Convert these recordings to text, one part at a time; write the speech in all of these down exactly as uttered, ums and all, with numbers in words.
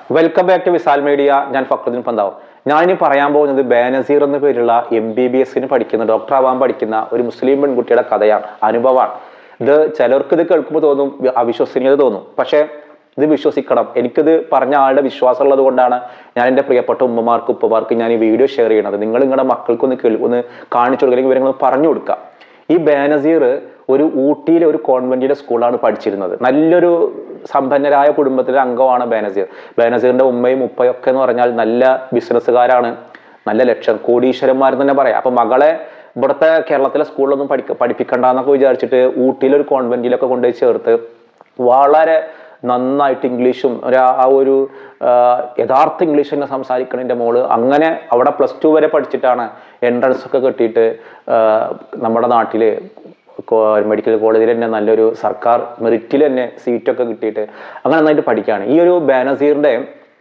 Welcome back to Visal media. ഞാൻ ഫക്രുദ്ദീൻ പന്താവ്. ഞാനിനി പറയാൻ പോകുന്നത് ബേനസീർ എന്ന പേരുള്ള എം ബി ബി എസിന് പഠിക്കുന്ന ഡോക്ടർ ആവാൻ പഠിക്കുന്ന ഒരു മുസ്ലിം പെൺകുട്ടിയുടെ കഥയാണ്, അനുഭവമാണ്. ഇത് ചിലർക്ക് ഇത് കേൾക്കുമ്പോൾ തോന്നും അവിശ്വസനീയത തോന്നും, പക്ഷേ ഇത് വിശ്വസിക്കണം. എനിക്കിത് പറഞ്ഞ ആളുടെ വിശ്വാസം ഉള്ളത് കൊണ്ടാണ് ഞാൻ എൻ്റെ പ്രിയപ്പെട്ട ഉമ്മമാർക്ക് ഉപ്പമാർക്ക് ഞാൻ ഈ വീഡിയോ ഷെയർ ചെയ്യണത്. നിങ്ങൾ നിങ്ങളുടെ മക്കൾക്കൊന്ന് കേൾ ഒന്ന് കാണിച്ചു കൊടുക്കുക, അല്ലെങ്കിൽ ഇവരൊന്ന് പറഞ്ഞു കൊടുക്കുക. ഈ ബേനസീർ ഒരു ഊട്ടിയിലെ ഒരു കോൺവെന്റിലെ സ്കൂളാണ് പഠിച്ചിരുന്നത്. നല്ലൊരു സമ്പന്നരായ കുടുംബത്തിലെ അംഗമാണ് ബേനസീർ. ബേനസീറിന്റെ ഉമ്മയും ഉപ്പയും ഒക്കെ എന്ന് പറഞ്ഞാൽ നല്ല ബിസിനസ്സുകാരാണ്, നല്ല ലക്ഷം കോടീശ്വരന്മാരെന്ന് തന്നെ പറയാം. അപ്പൊ മകളെ ഇവിടുത്തെ കേരളത്തിലെ സ്കൂളിലൊന്നും പഠിക്ക പഠിപ്പിക്കണ്ടെന്നൊക്കെ വിചാരിച്ചിട്ട് ഊട്ടിയിലൊരു കോൺവെന്റിലൊക്കെ കൊണ്ടുപോയി ചേർത്ത് വളരെ നന്നായിട്ട് ഇംഗ്ലീഷും ആ ഒരു യഥാർത്ഥ ഇംഗ്ലീഷ് തന്നെ സംസാരിക്കണം എൻ്റെ മോള്. അങ്ങനെ അവിടെ പ്ലസ് ടു വരെ പഠിച്ചിട്ടാണ് എൻട്രൻസ് ഒക്കെ കിട്ടിയിട്ട് നമ്മുടെ നാട്ടില് മെഡിക്കൽ കോളേജിൽ തന്നെ നല്ലൊരു സർക്കാർ മെറിറ്റിൽ തന്നെ സീറ്റൊക്കെ കിട്ടിയിട്ട് അങ്ങനെ നന്നായിട്ട് പഠിക്കുകയാണ്. ഈ ഒരു ബേനസീറിന്റെ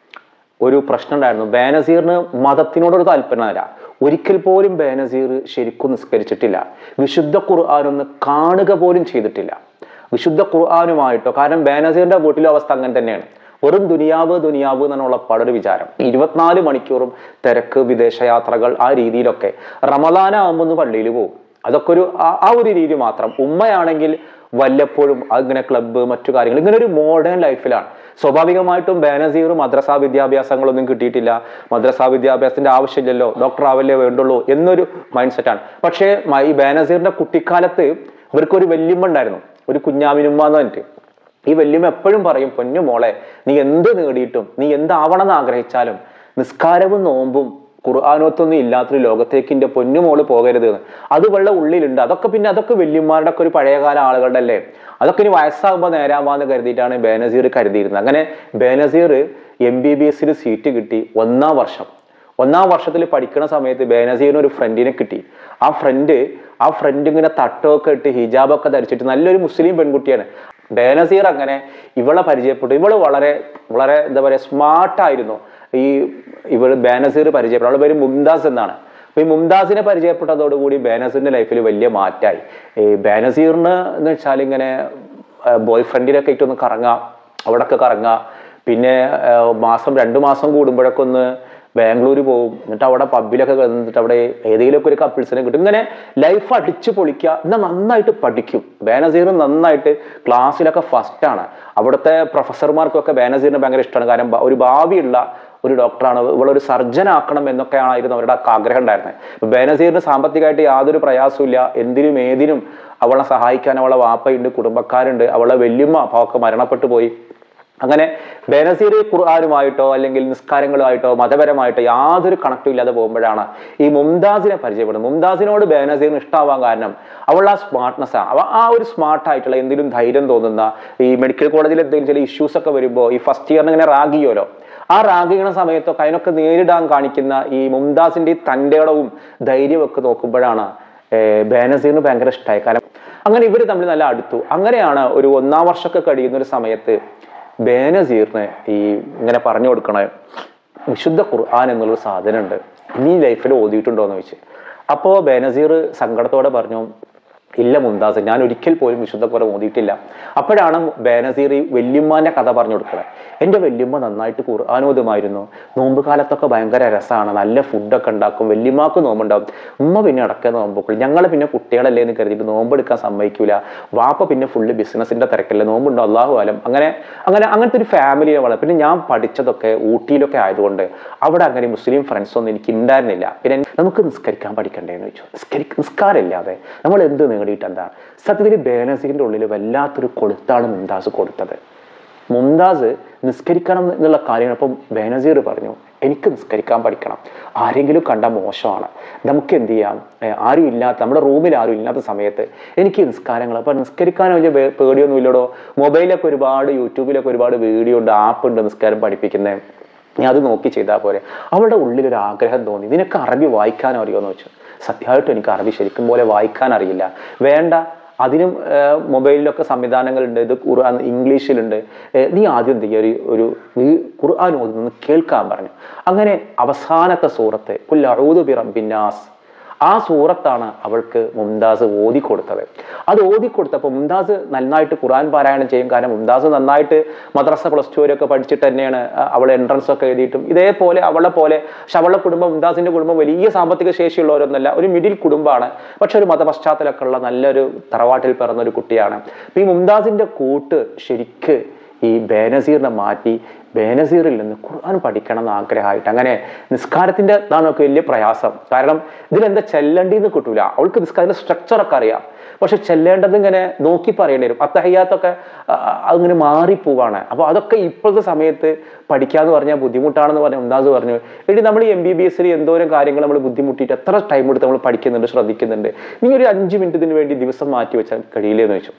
ഒരു പ്രശ്നം ഉണ്ടായിരുന്നു. ബേനസീറിന് മതത്തിനോടൊരു താല്പര്യമല്ല. ഒരിക്കൽ പോലും ബേനസീർ ശരിക്കും നിസ്കരിച്ചിട്ടില്ല. വിശുദ്ധ ഖുർആനൊന്ന് കാണുക പോലും ചെയ്തിട്ടില്ല, വിശുദ്ധ ഖുർആനുമായിട്ടോ. കാരണം ബേനസീറിന്റെ വീട്ടിലെ അവസ്ഥ അങ്ങനെ തന്നെയാണ്. വെറും ദുനിയാവ് ദുനിയാവ് എന്നുള്ള പടൊരു വിചാരം. ഇരുപത്തിനാല് മണിക്കൂറും തിരക്ക്, വിദേശയാത്രകൾ, ആ രീതിയിലൊക്കെ. റമദാനാകുമ്പോൾ ഒന്ന് പള്ളിയിൽ പോകും, അതൊക്കെ ഒരു ആ ഒരു രീതി മാത്രം. ഉമ്മയാണെങ്കിൽ വല്ലപ്പോഴും അങ്ങനെ ക്ലബ്ബ് മറ്റു കാര്യങ്ങൾ, ഇങ്ങനെ ഒരു മോഡേൺ ലൈഫിലാണ്. സ്വാഭാവികമായിട്ടും ബേനസീർ മദ്രസാ വിദ്യാഭ്യാസങ്ങളൊന്നും കിട്ടിയിട്ടില്ല. മദ്രസാ വിദ്യാഭ്യാസത്തിന്റെ ആവശ്യമില്ലല്ലോ, ഡോക്ടർ ആവല്ലേ വേണ്ടുള്ളൂ എന്നൊരു മൈൻഡ് സെറ്റാണ്. പക്ഷേ ഈ ബേനസീറിന്റെ കുട്ടിക്കാലത്ത് ഇവർക്കൊരു വല്യമ്മ ഉണ്ടായിരുന്നു, ഒരു കുഞ്ഞാമിനുമ്മ എന്ന് പറഞ്ഞിട്ട്. ഈ വല്യമ്മ എപ്പോഴും പറയും, പൊന്നു മോളെ, നീ എന്ത് നേടിയിട്ടും നീ എന്താവണം എന്ന് ആഗ്രഹിച്ചാലും നിസ്കാരവും നോമ്പും ഖുർആാനത്തൊന്നും ഇല്ലാത്തൊരു ലോകത്തേക്ക് എൻ്റെ പൊന്നുമോള് പോകരുത് എന്ന്. അത് വെള്ള ഉള്ളിലുണ്ട്. അതൊക്കെ പിന്നെ അതൊക്കെ വല്യന്മാരുടെ ഒക്കെ ഒരു പഴയകാല ആളുകളുടെ അല്ലേ, അതൊക്കെ ഇനി വയസ്സാകുമ്പോൾ നേരാവാന്ന് കരുതിയിട്ടാണ് ബേനസീർ കരുതിയിരുന്നത്. അങ്ങനെ ബേനസീർ എം ബി ബി എസിന് സീറ്റ് കിട്ടി. ഒന്നാം വർഷം ഒന്നാം വർഷത്തിൽ പഠിക്കുന്ന സമയത്ത് ബേനസീറിന് ഒരു ഫ്രണ്ടിനെ കിട്ടി. ആ ഫ്രണ്ട് ആ ഫ്രണ്ട് ഇങ്ങനെ തട്ടമൊക്കെ ഇട്ട് ഹിജാബൊക്കെ ധരിച്ചിട്ട് നല്ലൊരു മുസ്ലിം പെൺകുട്ടിയാണ്. ബേനസീർ അങ്ങനെ ഇവളെ പരിചയപ്പെട്ടു. ഇവള് വളരെ വളരെ എന്താ പറയുക സ്മാർട്ടായിരുന്നു. ഈ ഇവള് ബേനസീർ പരിചയപ്പെട്ടു. അവളുടെ പേര് മുംതാസ് എന്നാണ്. അപ്പൊ ഈ മുംതാസിനെ പരിചയപ്പെട്ടതോടുകൂടി ബേനസീറിന്റെ ലൈഫിൽ വലിയ മാറ്റായി. ഈ ബേനസീറിന് എന്ന് വെച്ചാൽ ഇങ്ങനെ ബോയ് ഫ്രണ്ടിനൊക്കെ ആയിട്ടൊന്ന് കറങ്ങാം, അവിടെയൊക്കെ കറങ്ങാം. പിന്നെ മാസം രണ്ടു മാസം കൂടുമ്പോഴൊക്കെ ഒന്ന് ബാംഗ്ലൂർ പോകും. എന്നിട്ട് അവിടെ പബ്ബിലൊക്കെ എന്നിട്ട് അവിടെ ഏതെങ്കിലുമൊക്കെ ഒരു കപ്പിൾസിനെ കിട്ടും. ഇങ്ങനെ ലൈഫ് അടിച്ചു പൊളിക്കുക. എന്നാൽ നന്നായിട്ട് പഠിക്കും. ബേനസീർ നന്നായിട്ട് ക്ലാസ്സിലൊക്കെ ഫസ്റ്റാണ്. അവിടുത്തെ പ്രൊഫസർമാർക്കൊക്കെ ബേനസീറിന് ഭയങ്കര ഇഷ്ടമാണ്. കാരണം ഒരു ഭാവിയുള്ള ഒരു ഡോക്ടറാണ്, ഇവളൊരു സർജൻ ആക്കണം എന്നൊക്കെയാണായിരുന്നു അവരുടെ ആഗ്രഹം ഉണ്ടായിരുന്നത്. ബേനസീറിന് സാമ്പത്തികമായിട്ട് യാതൊരു പ്രയാസവും ഇല്ല. എന്തിനും ഏതിനും അവളെ സഹായിക്കാൻ അവളെ വാപ്പയുണ്ട്, കുടുംബക്കാരുണ്ട്. അവളെ വല്യമ്മ അപ്പൊക്കെ മരണപ്പെട്ടു പോയി. അങ്ങനെ ബേനസീർ ഖുർആനുമായിട്ടോ അല്ലെങ്കിൽ നിസ്കാരങ്ങളുമായിട്ടോ മതപരമായിട്ടോ യാതൊരു കണക്റ്റും ഇല്ലാതെ പോകുമ്പോഴാണ് ഈ മുംതാസിനെ പരിചയപ്പെടുന്നത്. മുംതാസിനോട് ബേനസീറിന് ഇഷ്ടമാവാൻ കാരണം അവളുടെ ആ സ്മാർട്ട്നെസ് ആണ്. അവ ആ ഒരു സ്മാർട്ടായിട്ടുള്ള എന്തെങ്കിലും ധൈര്യം തോന്നുന്ന, ഈ മെഡിക്കൽ കോളേജിൽ എന്തെങ്കിലും ചില ഇഷ്യൂസ് ഒക്കെ വരുമ്പോൾ ഈ ഫസ്റ്റ് ഇയറിന് ഇങ്ങനെ റാഗിയോലോ, ആ റാഗിയുടെ സമയത്തൊക്കെ അതിനൊക്കെ നേരിടാൻ കാണിക്കുന്ന ഈ മുംതാസിന്റെ ഈ തൻ്റെടവും ധൈര്യമൊക്കെ നോക്കുമ്പോഴാണ് ബേനസീറിന് ഭയങ്കര ഇഷ്ടമായി. കാരണം അങ്ങനെ ഇവർ തമ്മിൽ നല്ല അടുത്തു. അങ്ങനെയാണ് ഒരു ഒന്നാം വർഷമൊക്കെ കഴിയുന്ന ഒരു സമയത്ത് ബേനസീറിന് ഈ ഇങ്ങനെ പറഞ്ഞു കൊടുക്കണ വിശുദ്ധ ഖുർആൻ എന്നുള്ളൊരു സാധനം ഉണ്ട്, നീ ലൈഫിൽ ഓതിയിട്ടുണ്ടോ എന്ന് ചോദിച്ചു. അപ്പോൾ ബേനസീർ സങ്കടത്തോടെ പറഞ്ഞു, ഇല്ല മുംതാസ്, ഞാൻ ഒരിക്കൽ പോലും വിശുദ്ധ ഖുർആൻ ഓതിയിട്ടില്ല. അപ്പോഴാണ് ബേനസീർ ഈ വല്യമ്മാന്റെ കഥ പറഞ്ഞു കൊടുക്കുന്നത്. എൻ്റെ വല്യമ്മ നന്നായിട്ട് ഖുർആൻ ഓതുമായിരുന്നു, നോമ്പ് കാലത്തൊക്കെ ഭയങ്കര രസമാണ്, നല്ല ഫുഡൊക്കെ ഉണ്ടാക്കും, വല്യമ്മക്ക് നോമ്പുണ്ടാവും, ഉമ്മ പിന്നെ അടക്കം നോമ്പൊക്കെ, ഞങ്ങൾ പിന്നെ കുട്ടികളല്ലേ എന്ന് കരുതിയിട്ട് നോമ്പെടുക്കാൻ സമ്മതിക്കൂല, വാപ്പ പിന്നെ ഫുള്ള് ബിസിനസിന്റെ തിരക്കല്ലേ, നോമ്പുണ്ടോ അള്ളാഹു ആലം. അങ്ങനെ അങ്ങനെ അങ്ങനത്തെ ഒരു ഫാമിലിയെ വളർ. പിന്നെ ഞാൻ പഠിച്ചതൊക്കെ ഊട്ടിയിലൊക്കെ ആയതുകൊണ്ട് അവിടെ അങ്ങനെ മുസ്ലിം ഫ്രണ്ട്സ് ഒന്നും എനിക്ക് ഉണ്ടായിരുന്നില്ല. പിന്നെ നമുക്ക് നിസ്കരിക്കാൻ പഠിക്കണ്ടേന്ന് ചോദിച്ചു. നിസ്കരി നിസ്കാരമില്ലാതെ നമ്മൾ എന്ത് നേടിയിട്ട് എന്താണ്? സത്യത്തിൽ ബേനസീറിന്റെ ഉള്ളിൽ വല്ലാത്തൊരു കൊളുത്താണ് മുംതാസ് കൊടുത്തത്. മുംതാസ് നിസ്കരിക്കണം എന്നുള്ള കാര്യങ്ങൾ. അപ്പം ബേനസീർ പറഞ്ഞു, എനിക്ക് നിസ്കരിക്കാൻ പഠിക്കണം, ആരെങ്കിലും കണ്ടാൽ മോശമാണ്, നമുക്ക് എന്ത് ചെയ്യാം, ആരും ഇല്ലാത്ത നമ്മുടെ റൂമിൽ ആരും ഇല്ലാത്ത സമയത്ത് എനിക്ക് നിസ്കാരങ്ങൾ. അപ്പൊ നിസ്കരിക്കാൻ വലിയ പേടിയൊന്നും ഇല്ലടോ, മൊബൈലൊക്കെ ഒരുപാട് യൂട്യൂബിലൊക്കെ ഒരുപാട് വീഡിയോ ഉണ്ട്, ആപ്പ് ഉണ്ട് നിസ്കാരം പഠിപ്പിക്കുന്നത്, ഞാൻ അത് നോക്കി ചെയ്താൽ പോരെ. അവളുടെ ഉള്ളിലൊരു ആഗ്രഹം തോന്നി, നിനക്ക് അറബി വായിക്കാൻ അറിയുമെന്ന് വെച്ചു. സത്യമായിട്ടും എനിക്ക് അറബി ശരിക്കും പോലെ വായിക്കാൻ അറിയില്ല. വേണ്ട, അതിനും മൊബൈലിലൊക്കെ സംവിധാനങ്ങളുണ്ട്, ഇത് ഖുർആൻ ഇംഗ്ലീഷിലുണ്ട്, നീ ആദ്യം എന്ത് ചെയ്യുക, ഒരു ഒരു ഖുർആൻ ഓതുന്നത് കേൾക്കാൻ പറഞ്ഞു. അങ്ങനെ അവസാനത്തെ സൂറത്ത് ഖുൽ അഊദു ബിറബ്ബിന്നാസ്, ആ സൂറത്താണ് അവൾക്ക് മുംതാസ് ഓതിക്കൊടുത്തത്. അത് ഓതിക്കൊടുത്തപ്പോൾ മുംതാസ് നന്നായിട്ട് ഖുർആൻ പാരായണം ചെയ്യും. കാരണം മുംതാസ് നന്നായിട്ട് മദ്രസ പ്ലസ് ടു വരെയൊക്കെ പഠിച്ചിട്ട് തന്നെയാണ് അവൾ എൻട്രൻസ് ഒക്കെ എഴുതിയിട്ടും ഇതേപോലെ അവളെ പോലെ. പക്ഷെ അവളുടെ കുടുംബം, മുംതാസിന്റെ കുടുംബം വലിയ സാമ്പത്തിക ശേഷിയുള്ളവരൊന്നുമല്ല, ഒരു മിഡിൽ കുടുംബമാണ്. പക്ഷെ ഒരു മതപശ്ചാത്തലമൊക്കെ ഉള്ള നല്ലൊരു തറവാട്ടിൽ പിറന്ന ഒരു കുട്ടിയാണ്. അപ്പൊ ഈ മുംതാസിന്റെ കൂട്ട് ശരിക്ക് ഈ ബേനസീറിനെ മാറ്റി ബേനസീറിൽ നിന്ന് ഖുർആൻ പഠിക്കണം എന്ന് ആഗ്രഹമായിട്ട് അങ്ങനെ നിസ്കാരത്തിന്റെ ഇതാണൊക്കെ വലിയ പ്രയാസം. കാരണം ഇതിലെന്താ ചെല്ലണ്ടിന്ന് കിട്ടൂല. അവൾക്ക് നിസ്കാരത്തിന്റെ സ്ട്രക്ചറൊക്കെ അറിയാം, പക്ഷെ ചെല്ലേണ്ടത് ഇങ്ങനെ നോക്കി പറയേണ്ടി വരും. അത്തഹിയ്യാത്തൊക്കെ അങ്ങനെ മാറിപ്പോവാണ്. അപ്പൊ അതൊക്കെ ഇപ്പോഴത്തെ സമയത്ത് പഠിക്കാന്ന് പറഞ്ഞാൽ ബുദ്ധിമുട്ടാണെന്ന് പറഞ്ഞ മുംതാസ് പറഞ്ഞു, എടി നമ്മൾ ഈ എം ബി ബി എസിൽ എന്തോരം കാര്യങ്ങൾ നമ്മൾ ബുദ്ധിമുട്ടിയിട്ട് എത്ര ടൈം എടുത്ത് നമ്മൾ പഠിക്കുന്നുണ്ട്, ശ്രദ്ധിക്കുന്നുണ്ട്. നീ ഒരു അഞ്ച് മിനിറ്റിന് വേണ്ടി ദിവസം മാറ്റി വെച്ചാൽ കഴിയില്ലെന്ന് വെച്ചു.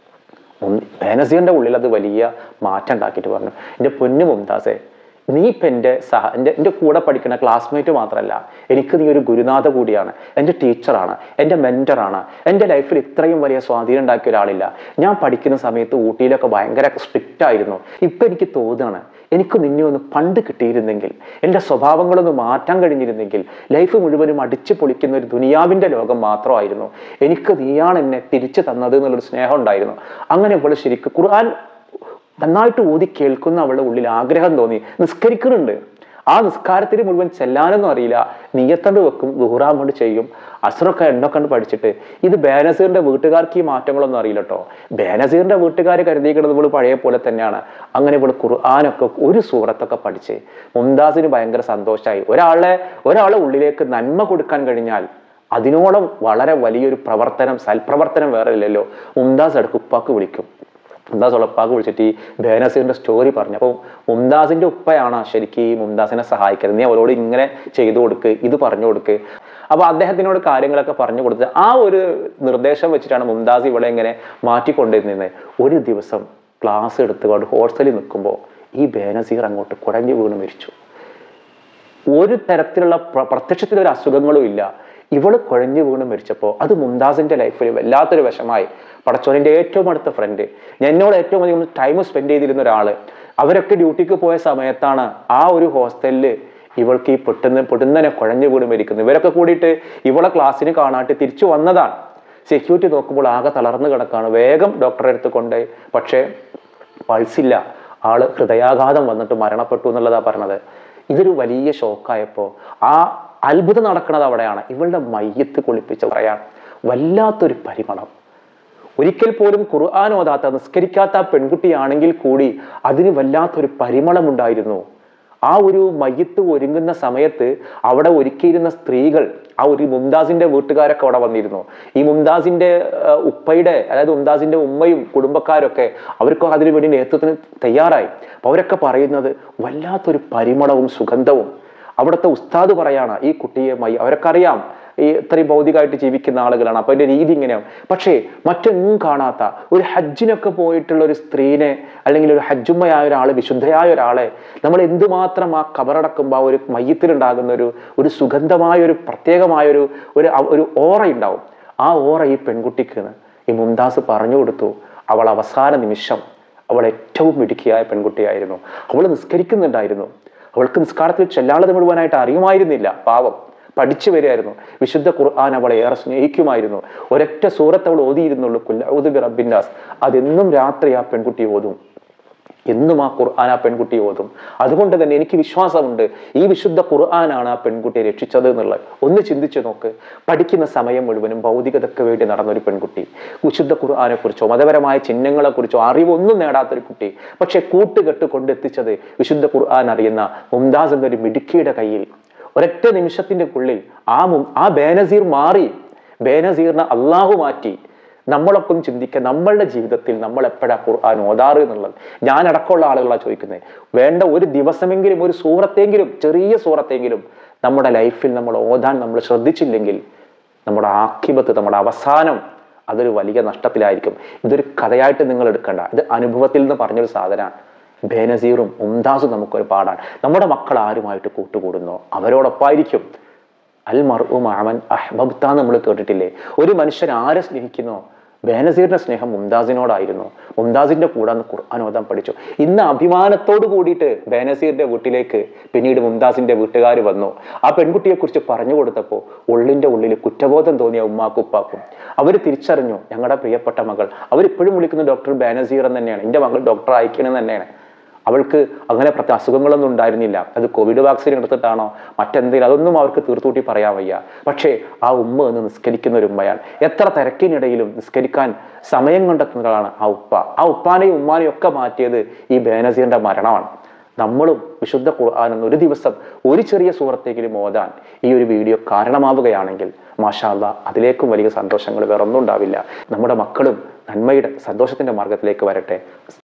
ബേനസീറിന്റെ ഉള്ളിൽ അത് വലിയ മാറ്റം ഉണ്ടാക്കിയിട്ട് പറഞ്ഞു, എൻ്റെ പൊന്നു മുംതാസേ, നീ ഇപ്പം എൻ്റെ സഹ എൻ്റെ എൻ്റെ കൂടെ പഠിക്കുന്ന ക്ലാസ്മേറ്റ് മാത്രമല്ല, എനിക്ക് നീ ഒരു ഗുരുനാഥ കൂടിയാണ്, എൻ്റെ ടീച്ചറാണ്, എൻ്റെ മെൻറ്ററാണ്. എൻ്റെ ലൈഫിൽ ഇത്രയും വലിയ സ്വാധീനം ഉണ്ടാക്കിയ ഒരാളില്ല. ഞാൻ പഠിക്കുന്ന സമയത്ത് ഊട്ടിയിലൊക്കെ ഭയങ്കര സ്ട്രിക്റ്റ് ആയിരുന്നു. ഇപ്പം എനിക്ക് തോന്നുകയാണ്, എനിക്ക് നിന്നെ ഒന്ന് പണ്ട് കിട്ടിയിരുന്നെങ്കിൽ, എൻ്റെ സ്വഭാവങ്ങളൊന്ന് മാറ്റാൻ കഴിഞ്ഞിരുന്നെങ്കിൽ ലൈഫ് മുഴുവനും അടിച്ചു പൊളിക്കുന്ന ഒരു ദുനിയാവിൻ്റെ ലോകം മാത്രമായിരുന്നു. എനിക്ക് നീയാണ് എന്നെ തിരിച്ചു തന്നത് എന്നുള്ളൊരു സ്നേഹം ഉണ്ടായിരുന്നു. അങ്ങനെ അവൾ ശരിക്കും ഖുർആൻ നന്നായിട്ട് ഓതി കേൾക്കുന്ന അവളുടെ ഉള്ളിൽ ആഗ്രഹം തോന്നി. നിസ്കരിക്കുന്നുണ്ട്, ആ നിസ്കാരത്തിന് മുഴുവൻ ചെല്ലാനൊന്നും അറിയില്ല, നീയത്തണ്ട് വെക്കും, ദുഹറാൻ കൊണ്ട് ചെയ്യും, അസ്രൊക്കെ എണ്ണൊക്കെ പഠിച്ചിട്ട്. ഇത് ബേനസീറിന്റെ വീട്ടുകാർക്ക് ഈ മാറ്റങ്ങളൊന്നും അറിയില്ല കേട്ടോ. ബേനസീറിന്റെ വീട്ടുകാർ കരുതിയിരിക്കുന്നത് ഇവള് പഴയ പോലെ തന്നെയാണ്. അങ്ങനെ ഇവള് ഖുർആനൊക്കെ ഒരു സൂറത്തൊക്കെ പഠിച്ച് മുംതാസിന് ഭയങ്കര സന്തോഷമായി. ഒരാളെ ഒരാളെ ഉള്ളിലേക്ക് നന്മ കൊടുക്കാൻ കഴിഞ്ഞാൽ അതിനോളം വളരെ വലിയൊരു പ്രവർത്തനം, സൽപ്രവർത്തനം വേറെ ഇല്ലല്ലോ. മുംതാസ് ഇടയ്ക്ക് ഉപ്പാക്ക് വിളിക്കും. മുംതാസ് ഉളപ്പാക്ക് വിളിച്ചിട്ട് ഈ ബേനസീറിന്റെ സ്റ്റോറി പറഞ്ഞു. അപ്പോൾ മുംതാസിന്റെ ഉപ്പയാണ് ശരിക്കും ഈ മുംതാസിനെ സഹായിക്കുന്നത്. നീ അവളോട് ഇങ്ങനെ ചെയ്തു കൊടുക്ക്, ഇത് പറഞ്ഞു കൊടുക്ക്. അപ്പൊ അദ്ദേഹത്തിനോട് കാര്യങ്ങളൊക്കെ പറഞ്ഞു കൊടുത്ത് ആ ഒരു നിർദ്ദേശം വെച്ചിട്ടാണ് മുംതാസ് ഇവളെ ഇങ്ങനെ മാറ്റിക്കൊണ്ടിരുന്നത്. ഒരു ദിവസം ക്ലാസ് എടുത്തുകൊണ്ട് ഹോസ്റ്റലിൽ നിൽക്കുമ്പോൾ ഈ ബേനസീർ അങ്ങോട്ട് കുഴഞ്ഞു വീണ് മരിച്ചു. ഒരു തരത്തിലുള്ള പ്രത്യക്ഷത്തിലൊരു അസുഖങ്ങളും ഇല്ല. ഇവള് കുഴഞ്ഞു വീണ് മരിച്ചപ്പോൾ അത് മുംതാസിന്റെ ലൈഫിൽ വല്ലാത്തൊരു വിഷമായി. പടച്ചോനിന്റെ ഏറ്റവും അടുത്ത ഫ്രണ്ട്, എന്നോട് ഏറ്റവും അധികം ടൈം സ്പെൻഡ് ചെയ്തിരുന്ന ഒരാള്, അവരൊക്കെ ഡ്യൂട്ടിക്ക് പോയ സമയത്താണ് ആ ഒരു ഹോസ്റ്റലില് ഇവൾക്ക് ഈ പെട്ടെന്ന് പെടുന്നനെ കുഴഞ്ഞു വീണ് മരിക്കുന്നത്. ഇവരൊക്കെ കൂടിയിട്ട് ഇവളെ ക്ലാസ്സിന് കാണാട്ട് തിരിച്ചു വന്നതാണ്. സെക്യൂരിറ്റി നോക്കുമ്പോൾ ആകെ തളർന്നു കിടക്കാണ്. വേഗം ഡോക്ടറെ അടുത്ത് കൊണ്ടുപോയി. പക്ഷേ പൾസില്ല, ആള് ഹൃദയാഘാതം വന്നിട്ട് മരണപ്പെട്ടു എന്നുള്ളതാ പറഞ്ഞത്. ഇതൊരു വലിയ ഷോക്കായപ്പോ ആ അത്ഭുതം നടക്കുന്നത് അവിടെയാണ്. ഇവളുടെ മയ്യത്ത് കുളിപ്പിച്ച് പറയാൻ വല്ലാത്തൊരു പരിമളം. ഒരിക്കൽ പോലും ഖുർആൻ ഓതാത്ത, നിസ്കരിക്കാത്ത പെൺകുട്ടിയാണെങ്കിൽ കൂടി അതിന് വല്ലാത്തൊരു പരിമളമുണ്ടായിരുന്നു. ആ ഒരു മയ്യത്ത് ഒരുങ്ങുന്ന സമയത്ത് അവിടെ ഒരുക്കിയിരുന്ന സ്ത്രീകൾ, ആ ഒരു മുംതാസിന്റെ വീട്ടുകാരൊക്കെ അവിടെ വന്നിരുന്നു. ഈ മുംതാസിന്റെ ഉപ്പയുടെ, അതായത് മുംതാസിന്റെ ഉമ്മയും കുടുംബക്കാരൊക്കെ അവർക്കൊക്കെ അതിനു വേണ്ടി നേതൃത്വത്തിന് തയ്യാറായി. അപ്പൊ അവരൊക്കെ പറയുന്നത് വല്ലാത്തൊരു പരിമളവും സുഗന്ധവും. അവിടുത്തെ ഉസ്താദ് പറയാണ് ഈ കുട്ടിയെ മൈ അവരൊക്കെ അറിയാം, ഈ ഇത്രയും ഭൗതികമായിട്ട് ജീവിക്കുന്ന ആളുകളാണ്, അപ്പൊ അതിന്റെ രീതി ഇങ്ങനെയാണ്. പക്ഷേ മറ്റൊന്നും കാണാത്ത ഒരു ഹജ്ജിനൊക്കെ പോയിട്ടുള്ള ഒരു സ്ത്രീനെ, അല്ലെങ്കിൽ ഒരു ഹജ്ജുമ്മയായ ഒരാളെ, വിശുദ്ധയായ ഒരാളെ നമ്മൾ എന്തുമാത്രം ആ കബറടക്കുമ്പോൾ ആ ഒരു മയ്യത്തിലുണ്ടാകുന്ന ഒരു ഒരു സുഗന്ധമായ ഒരു പ്രത്യേകമായൊരു ഒരു ഒരു ഓറ ഉണ്ടാവും. ആ ഓറ ഈ പെൺകുട്ടിക്ക് ഈ മുംതാസ് പറഞ്ഞു കൊടുത്തു. അവൾ അവസാന നിമിഷം അവൾ ഏറ്റവും മിടുക്കിയായ പെൺകുട്ടിയായിരുന്നു. അവൾ നിസ്കരിക്കുന്നുണ്ടായിരുന്നു. അവൾക്ക് നിസ്കാരത്തിൽ ചെല്ലാളത് മുഴുവനായിട്ട് അറിയുമായിരുന്നില്ല. പാവം പഠിച്ചു വരികയായിരുന്നു. വിശുദ്ധ ഖുർആൻ അവളെ ഏറെ സ്നേഹിക്കുമായിരുന്നു. ഒരൊറ്റ സൂറത്ത് അവൾ ഓതിയിരുന്നുള്ളൂ, ഖുൽ അഊദു ബിറബ്ബിന്നാസ്. അതെന്നും രാത്രി ആ പെൺകുട്ടി ഓതും, എന്നും ആ ഖുർആൻ ആ പെൺകുട്ടി ഓതും. അതുകൊണ്ട് തന്നെ എനിക്ക് വിശ്വാസമുണ്ട് ഈ വിശുദ്ധ ഖുർആനാണ് ആ പെൺകുട്ടിയെ രക്ഷിച്ചത് എന്നുള്ളത്. ഒന്ന് ചിന്തിച്ചു നോക്ക്. പഠിക്കുന്ന സമയം മുഴുവനും ഭൗതികതയ്ക്ക് വേണ്ടി നടന്നൊരു പെൺകുട്ടി, വിശുദ്ധ ഖുർആനെ കുറിച്ചോ മതപരമായ ചിഹ്നങ്ങളെ കുറിച്ചോ അറിവൊന്നും നേടാത്തൊരു കുട്ടി, പക്ഷെ കൂട്ടുകെട്ട് കൊണ്ടെത്തിച്ചത് വിശുദ്ധ ഖുർആൻ അറിയുന്ന മുംതാസ് എന്നൊരു മിടുക്കിയുടെ കയ്യിൽ. ഒരൊറ്റ നിമിഷത്തിന്റെ ഉള്ളിൽ ആ ആ ബേനസീർ മാറി. ബേനസീറിനെ അള്ളാഹു മാറ്റി. നമ്മളൊപ്പം ചിന്തിക്കുക, നമ്മളുടെ ജീവിതത്തിൽ നമ്മൾ എപ്പോഴാ ഖുർആൻ ഓതാറ് എന്നുള്ളത്. ഞാൻ അടക്കമുള്ള ആളുകളാണ് ചോദിക്കുന്നത്. വേണ്ട ഒരു ദിവസമെങ്കിലും ഒരു സൂറത്തെങ്കിലും, ചെറിയ സൂറത്തെങ്കിലും നമ്മുടെ ലൈഫിൽ നമ്മൾ ഓതാൻ നമ്മൾ ശ്രദ്ധിച്ചില്ലെങ്കിൽ നമ്മുടെ ആഖിബത്ത്, നമ്മുടെ അവസാനം അതൊരു വലിയ നഷ്ടത്തിലായിരിക്കും. ഇതൊരു കഥയായിട്ട് നിങ്ങൾ എടുക്കണ്ട, ഇത് അനുഭവത്തിൽ നിന്ന് പറഞ്ഞൊരു സാധനമാണ്. ബേനസീറും മുംതാസും നമുക്കൊരു പാടാണ്. നമ്മുടെ മക്കൾ ആരുമായിട്ട് കൂട്ടുകൂടുന്നോ അവരോടൊപ്പമായിരിക്കും. അൽ മർഉ മഅ മൻ അഹ്ബബ്ത നമ്മൾ കേട്ടിട്ടില്ലേ? ഒരു മനുഷ്യൻ ആരെ സ്നേഹിക്കുന്നോ ബേനസീറിന്റെ സ്നേഹം മുംതാസിനോടായിരുന്നു. മുംതാസിന്റെ കൂടെ അന്ന് ഖുർആൻ ഓതാൻ പഠിച്ചു. ഇന്ന് അഭിമാനത്തോട് കൂടിയിട്ട് ബേനസീറിന്റെ വീട്ടിലേക്ക് പിന്നീട് മുംതാസിന്റെ വീട്ടുകാർ വന്നു. ആ പെൺകുട്ടിയെ കുറിച്ച് പറഞ്ഞു കൊടുത്തപ്പോൾ ഉള്ളിന്റെ ഉള്ളിൽ കുറ്റബോധം തോന്നിയ ഉമ്മാക്കും ഉപ്പാക്കും. അവർ തിരിച്ചറിഞ്ഞു, ഞങ്ങളുടെ പ്രിയപ്പെട്ട മകൾ, അവരിപ്പോഴും വിളിക്കുന്ന ഡോക്ടർ ബേനസീർ എന്ന് തന്നെയാണ്, എൻ്റെ മകൾ ഡോക്ടർ അയക്കണമെന്ന് തന്നെയാണ്. അവൾക്ക് അങ്ങനെ പ്രത്യേക അസുഖങ്ങളൊന്നും ഉണ്ടായിരുന്നില്ല. അത് കോവിഡ് വാക്സിൻ എടുത്തിട്ടാണോ മറ്റെന്തെങ്കിലും, അതൊന്നും അവർക്ക് തീർത്തൂട്ടി പറയാൻ വയ്യ. പക്ഷേ ആ ഉമ്മ എന്ന് നിസ്കരിക്കുന്ന ഒരു ഉമ്മയാണ്. എത്ര തിരക്കിനിടയിലും നിസ്കരിക്കാൻ സമയം കണ്ടെത്തുന്നതാണ് ആ ഉപ്പ. ആ ഉപ്പാനെയും ഉമ്മാനെയും ഒക്കെ മാറ്റിയത് ഈ ബേനസീറിന്റെ മരണമാണ്. നമ്മളും വിശുദ്ധ ഖുർആൻ ഒരു ദിവസം ഒരു ചെറിയ സൂറത്തെങ്കിലും ഓതാൻ ഈ ഒരു വീഡിയോ കാരണമാവുകയാണെങ്കിൽ മാഷാ അല്ലാഹ് അതിലേക്കും വലിയ സന്തോഷങ്ങൾ വേറൊന്നും ഉണ്ടാവില്ല. നമ്മുടെ മക്കളും നന്മയുടെ സന്തോഷത്തിന്റെ മാർഗത്തിലേക്ക് വരട്ടെ.